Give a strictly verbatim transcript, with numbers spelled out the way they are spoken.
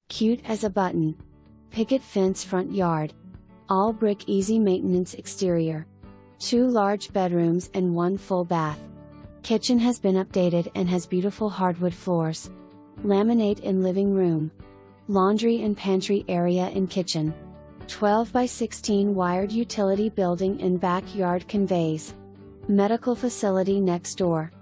Cute as a button. Picket fence front yard. All brick easy maintenance exterior. Two large bedrooms and one full bath. Kitchen has been updated and has beautiful hardwood floors. Laminate in living room. Laundry and pantry area in kitchen. twelve by sixteen wired utility building in backyard conveys. Medical facility next door.